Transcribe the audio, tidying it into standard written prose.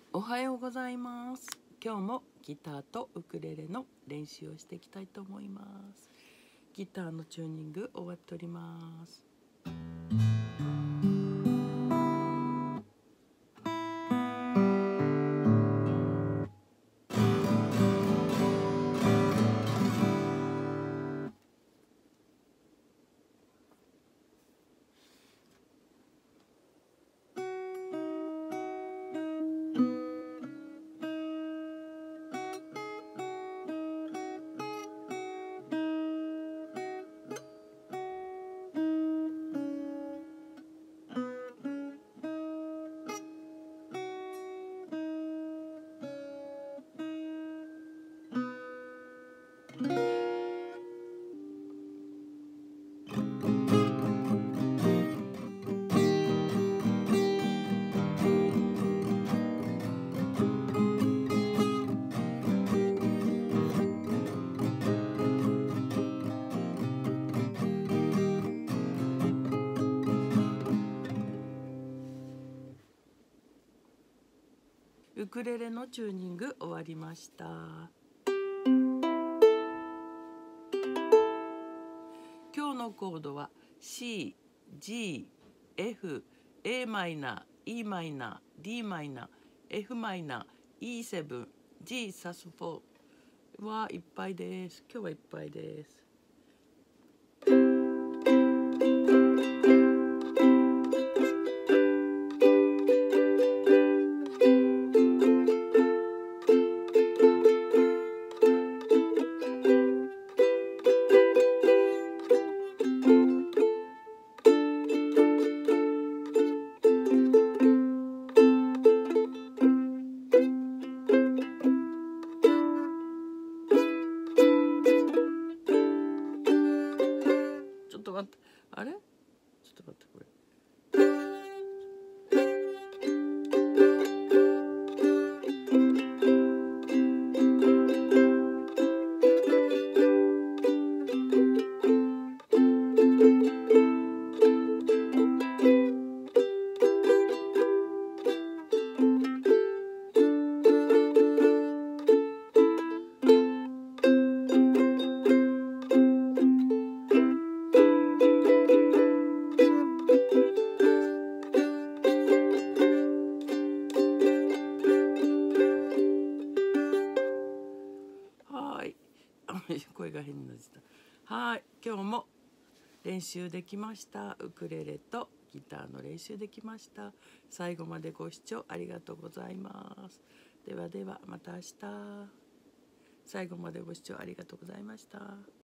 おはようございます。今日もギターとウクレレの練習をしていきたいと思います。ギターのチューニング終わっております。ウクレレのチューニング終わりました。今日のコードは C、G、F、A マイナー、E マイナー、D マイナー、F マイナー、E7、G サス4はいっぱいです。今日はいっぱいです。ちょっと待って、あれ？ちょっと待って、これ。はい。声が変になっちゃった。はい。今日も練習できました。ウクレレとギターの練習できました。最後までご視聴ありがとうございます。ではではまた明日。最後までご視聴ありがとうございました。